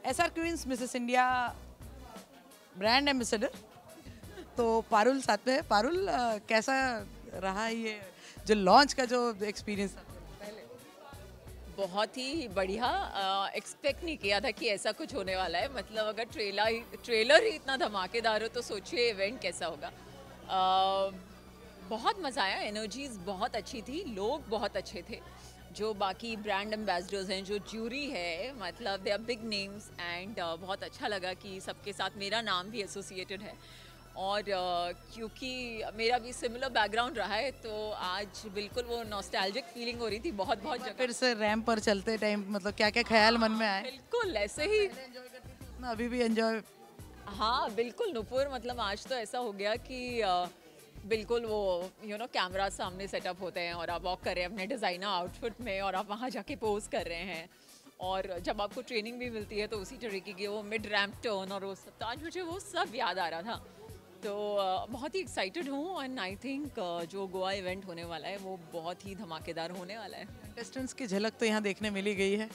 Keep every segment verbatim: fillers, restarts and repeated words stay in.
S R queens Mrs India brand ambassador, तो पारुल साथ में है। पारुल, कैसा रहा ये जो लॉन्च का जो एक्सपीरियंस था? बहुत ही बढ़िया। एक्सपेक्ट नहीं किया था कि ऐसा कुछ होने वाला है। मतलब अगर ट्रेलर ट्रेलर ही इतना धमाकेदार हो तो सोचिए इवेंट कैसा होगा। uh, बहुत मज़ा आया, एनर्जीज बहुत अच्छी थी, लोग बहुत अच्छे थे। जो बाकी ब्रांड एम्बेसडर्स हैं, जो ज्यूरी है, मतलब they are big names and बहुत अच्छा लगा कि सबके साथ मेरा नाम भी एसोसिएटेड है। और uh, क्योंकि मेरा भी सिमिलर बैकग्राउंड रहा है तो आज बिल्कुल वो नॉस्टैल्जिक फीलिंग हो रही थी बहुत बहुत जगह। फिर से रैंप पर चलते टाइम मतलब क्या क्या ख्याल मन में आए? बिल्कुल ऐसे ही, अभी भी एंजॉय? हाँ बिल्कुल नुपुर, मतलब आज तो ऐसा हो गया कि uh, बिल्कुल वो यू नो कैमरा सामने सेटअप होते हैं और आप वॉक कर रहे हैं अपने डिज़ाइनर आउटफिट में और आप वहाँ जाके पोज कर रहे हैं। और जब आपको ट्रेनिंग भी मिलती है तो उसी तरीके की वो मिड रैम्प टर्न और वो सब, तो आज मुझे वो सब याद आ रहा था। तो uh, बहुत ही एक्साइटेड हूँ एंड आई थिंक जो गोवा इवेंट होने वाला है वो बहुत ही धमाकेदार होने वाला है। कंटेस्टेंट्स की झलक तो यहाँ देखने मिली गई है।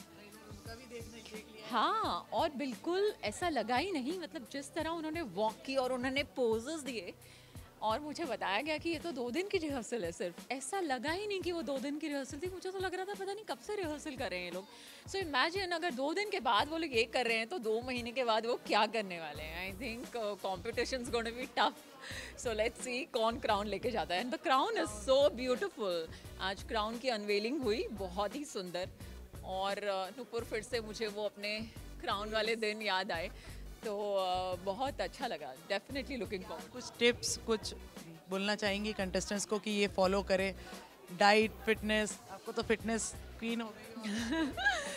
हाँ, और बिल्कुल ऐसा लगा ही नहीं, मतलब जिस तरह उन्होंने वॉक की और उन्होंने पोजेस दिए और मुझे बताया गया कि ये तो दो दिन की रिहर्सल है सिर्फ, ऐसा लगा ही नहीं कि वो दो दिन की रिहर्सल थी। मुझे तो लग रहा था पता नहीं कब से रिहर्सल कर रहे हैं ये लोग। सो इमेजिन अगर दो दिन के बाद वो लोग ये कर रहे हैं तो दो महीने के बाद वो क्या करने वाले हैं। I think competitions gonna be tough. So let's see कौन क्राउन लेके जाता है। And the crown is so beautiful. आज क्राउन की अनवेलिंग हुई, बहुत ही सुंदर। और नुपुर फिर से मुझे वो अपने क्राउन वाले दिन याद आए, तो uh, बहुत अच्छा लगा। Definitely looking forward. कुछ टिप्स कुछ बोलना चाहेंगी कंटेस्टेंट्स को कि ये फॉलो करें? डाइट, फिटनेस, आपको तो फिटनेस क्वीन हो गई।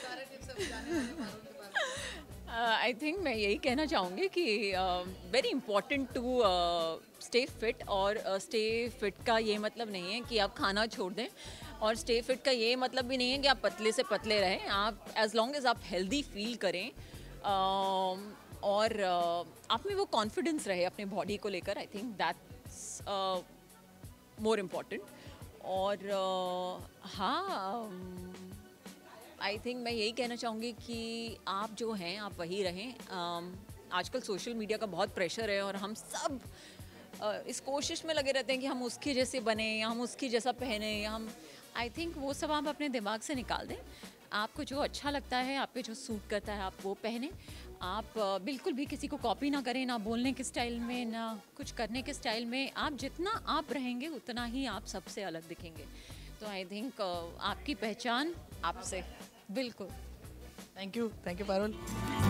आई थिंक मैं यही कहना चाहूँगी कि very important to stay fit. और स्टे uh, फिट का ये मतलब नहीं है कि आप खाना छोड़ दें, और स्टे फिट का ये मतलब भी नहीं है कि आप पतले से पतले रहें। आप एज लॉन्ग एज आप हेल्दी फील करें uh, और uh, आप में वो कॉन्फिडेंस रहे अपने बॉडी को लेकर। I think that's more important. और uh, हाँ, आई थिंक मैं यही कहना चाहूँगी कि आप जो हैं आप वही रहें। um, आजकल सोशल मीडिया का बहुत प्रेशर है और हम सब uh, इस कोशिश में लगे रहते हैं कि हम उसके जैसे बने या हम उसकी जैसा पहने या हम, आई थिंक वो सब आप अपने दिमाग से निकाल दें। आपको जो अच्छा लगता है, आप पे जो सूट करता है, आप वो पहने। आप uh, बिल्कुल भी किसी को कॉपी ना करें, ना बोलने के स्टाइल में, ना कुछ करने के स्टाइल में। आप जितना आप रहेंगे उतना ही आप सबसे अलग दिखेंगे। तो आई थिंक uh, आपकी पहचान आपसे। बिल्कुल। Thank you, thank you Parul.